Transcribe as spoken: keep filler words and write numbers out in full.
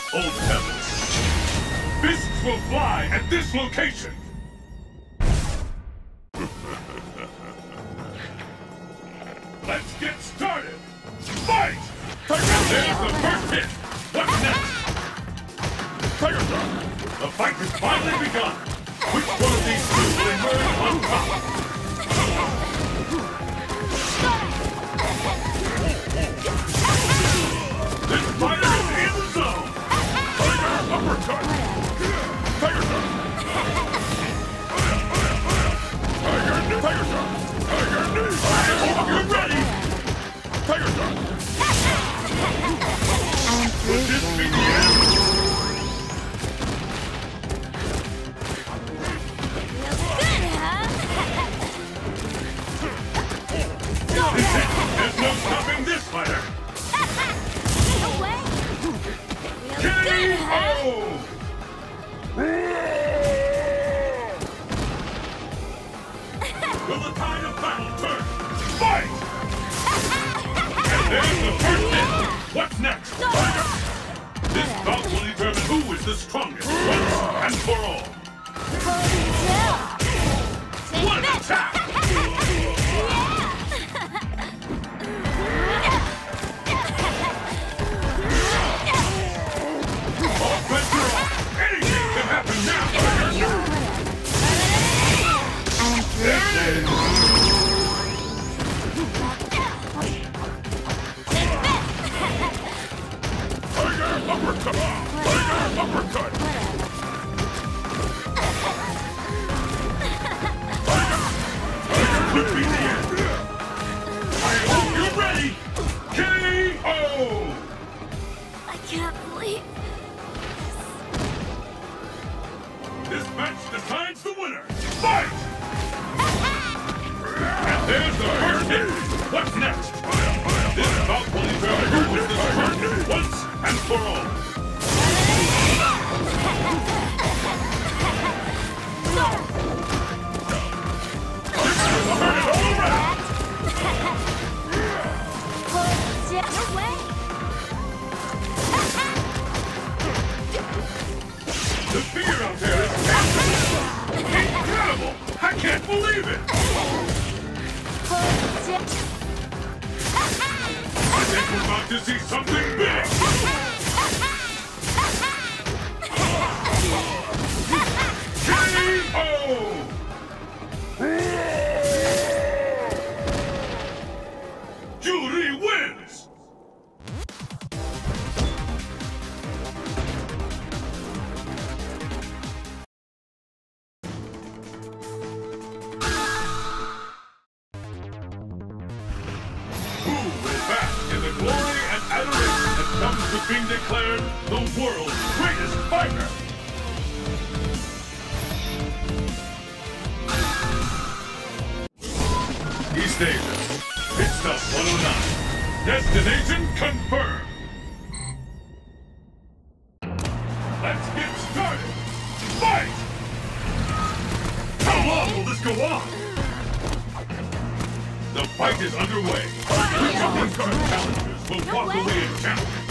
Old heavens. Fists will fly at this location. Let's get started. Fight! There's the first hit. What's next? Tiger Shot. The fight has finally begun. Which one of these two will emerge on top? This fighter is in the zone. Tiger Uppercut. Tiger Shot. Tiger Knee. Tiger Shot. Tiger Knee. I hope you're ready. Tiger Shot. Could this be the end? There's no stopping this fighter! No way! K O! Will the tide of battle turn? Fight! And there's the first hit! What's next? Tiger! This bout will determine who is the strongest once and for all! What an attack! Uppercut! Tiger Uppercut! Tiger! Tiger could be the end! I hope you're ready! K O! I can't believe this match decides the winner! Fight! And there's the first hit! What's next? This bout will determine who is the strongest once and for all! The fear out there is tangible! Incredible! I can't believe it! I think we're about to see something big! K O! Juri wins! Glory and adoration that comes with being declared the world's greatest fighter! East Asia, Pit Stop one oh nine. Destination confirmed! Let's get started! Fight! How long will this go on? The fight is underway. Which of these current challengers will walk away in champion?